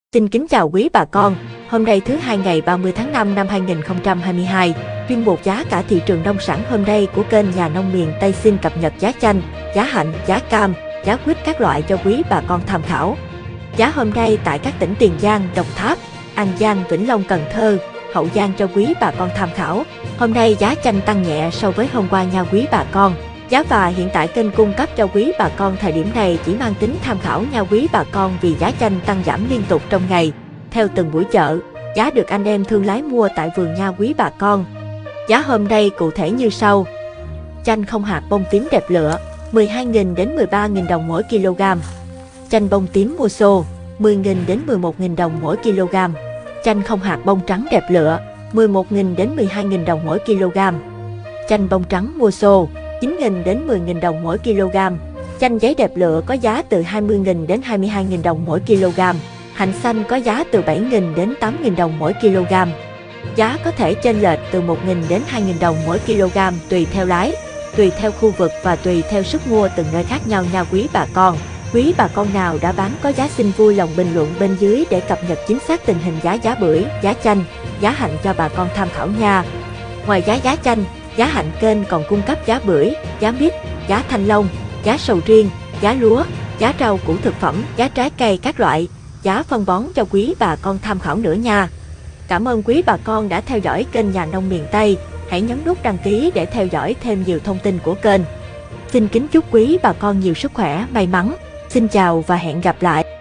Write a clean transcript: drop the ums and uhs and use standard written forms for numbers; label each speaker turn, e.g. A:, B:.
A: Xin kính chào quý bà con, hôm nay thứ Hai ngày 30 tháng 5 năm 2022, chuyên mục giá cả thị trường nông sản hôm nay của kênh Nhà nông miền Tây xin cập nhật giá chanh, giá hạnh, giá cam, giá quýt các loại cho quý bà con tham khảo. Giá hôm nay tại các tỉnh Tiền Giang, Đồng Tháp, An Giang, Vĩnh Long, Cần Thơ, Hậu Giang cho quý bà con tham khảo. Hôm nay giá chanh tăng nhẹ so với hôm qua nha quý bà con. Giá và hiện tại kênh cung cấp cho quý bà con thời điểm này chỉ mang tính tham khảo nha quý bà con vì giá chanh tăng giảm liên tục trong ngày. Theo từng buổi chợ, giá được anh em thương lái mua tại vườn nha quý bà con. Giá hôm nay cụ thể như sau. Chanh không hạt bông tím đẹp lựa, 12.000 đến 13.000 đồng mỗi kg. Chanh bông tím mua xô, 10.000 đến 11.000 đồng mỗi kg. Chanh không hạt bông trắng đẹp lựa, 11.000 đến 12.000 đồng mỗi kg. Chanh bông trắng mua xô, 9.000 đến 10.000 đồng mỗi kg. Chanh giấy đẹp lựa có giá từ 20.000 đến 22.000 đồng mỗi kg. Hạnh xanh có giá từ 7.000 đến 8.000 đồng mỗi kg. Giá có thể chênh lệch từ 1.000 đến 2.000 đồng mỗi kg tùy theo lái, tùy theo khu vực và tùy theo sức mua từng nơi khác nhau nha quý bà con. Quý bà con nào đã bán có giá xin vui lòng bình luận bên dưới để cập nhật chính xác tình hình giá bưởi, giá chanh, giá hạnh cho bà con tham khảo nha. Ngoài giá chanh, giá hạnh kênh còn cung cấp giá bưởi, giá mít, giá thanh long, giá sầu riêng, giá lúa, giá rau củ thực phẩm, giá trái cây các loại, giá phân bón cho quý bà con tham khảo nữa nha. Cảm ơn quý bà con đã theo dõi kênh Nhà nông miền Tây. Hãy nhấn nút đăng ký để theo dõi thêm nhiều thông tin của kênh. Xin kính chúc quý bà con nhiều sức khỏe, may mắn. Xin chào và hẹn gặp lại.